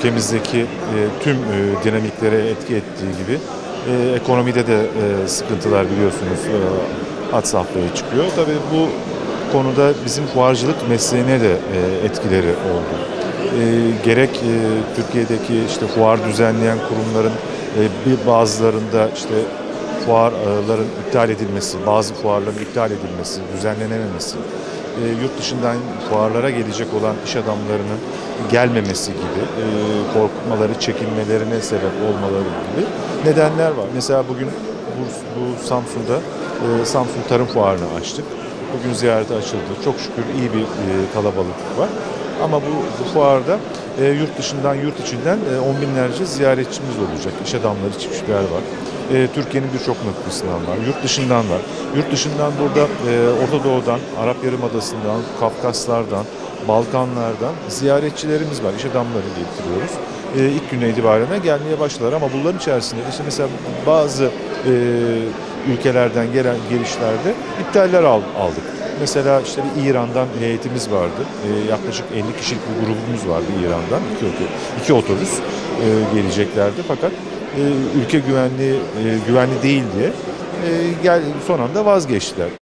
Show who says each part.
Speaker 1: ülkemizdeki tüm dinamiklere etki ettiği gibi ekonomide de sıkıntılar biliyorsunuz had safhaya çıkıyor. Tabii bu konuda bizim fuarcılık mesleğine de etkileri oldu. Gerek Türkiye'deki işte fuar düzenleyen kurumların bazılarında işte fuarların iptal edilmesi, bazı fuarların iptal edilmesi, düzenlenememesi, yurt dışından fuarlara gelecek olan iş adamlarının gelmemesi gibi, korkmaları, çekinmelerine sebep olmaları gibi nedenler var. Mesela bugün bu Samsun'da Samsun Tarım Fuarı'nı açtık. Bugün ziyarete açıldı. Çok şükür iyi bir kalabalık var. Ama bu fuarda yurt dışından, yurt içinden on binlerce ziyaretçimiz olacak. İş adamları, çiftçiler var. Türkiye'nin birçok noktasından var. Yurt dışından var. Yurt dışından burada Orta Doğu'dan, Arap Yarımadası'ndan, Kafkaslardan, Balkanlardan ziyaretçilerimiz var. İş adamları getiriyoruz. İlk güne itibaren gelmeye başlar ama bunların içerisinde işte mesela bazı ülkelerden gelen gelişlerde iptaller aldık. Mesela işte bir İran'dan heyetimiz vardı. Yaklaşık 50 kişilik bir grubumuz vardı İran'dan. İki otobüs geleceklerdi fakat ülke güvenli değil diye son anda vazgeçtiler.